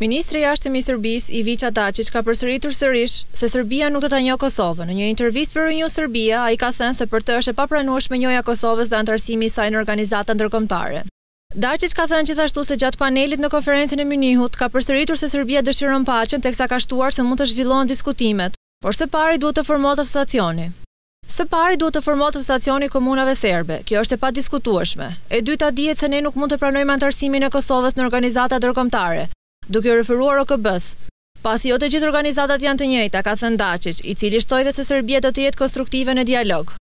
Ministri i Jashtëm i Serbisë, Ivica Dačić, ka përsëritur sërish se Serbia nuk do ta njohë Kosovën. Në një intervistë për Renew Serbia, ai ka thënë se për të është e papranueshme njohja e Kosovës dhe antarësimi i saj në organizata ndërkombëtare. Dačić ka thënë gjithashtu se gjatë panelit në konferencën e Munihut ka përsëritur se Serbia dëshiron paqen, teksa ka shtuar se mund të zhvillohen diskutimet, por së pari duhet të formohet asociacioni. Së pari duhet të formohet asociacioni komunave serbe. Kjo është e padiskutueshme. E dyta dihet se ne nuk mund të pranojmë antarësimin e Kosovës në organizata ndërkombëtare, duke u referuar OKB-s. Pasi jo të gjithë organizatat janë të njëjta, ka thënë Dačić, i cili shtoi dhe se Serbia do të jetë konstruktive në dialog.